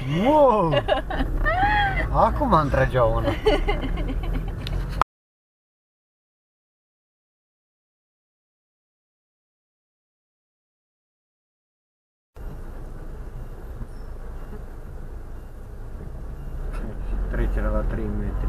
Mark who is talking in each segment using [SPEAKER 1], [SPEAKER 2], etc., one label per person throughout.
[SPEAKER 1] Wow! Acum îmi trăgea una. Trecerea la 3 metri.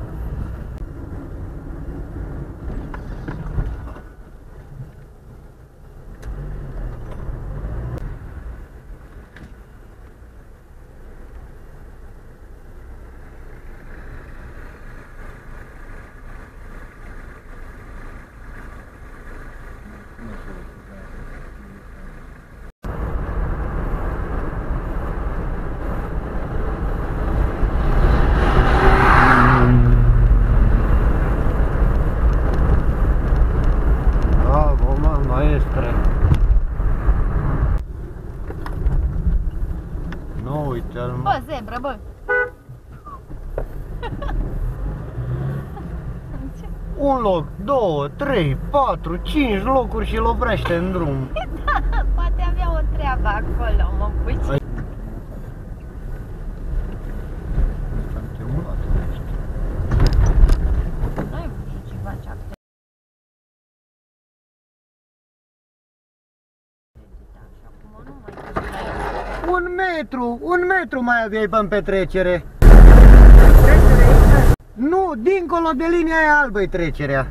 [SPEAKER 1] Nu, uite-l, mă.
[SPEAKER 2] Bă, zebră, bă!
[SPEAKER 1] Un loc, 2, 3, 4, 5 locuri și îl oprește în drum.
[SPEAKER 2] Da, poate avea o treabă acolo, mă puci. Nu-i ceva ce-a
[SPEAKER 1] Un metru mai aveai până pe trecere. Nu, dincolo de linia aia albă-i trecerea.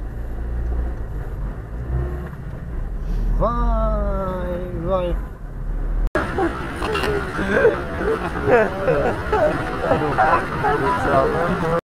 [SPEAKER 1] Vai, vai.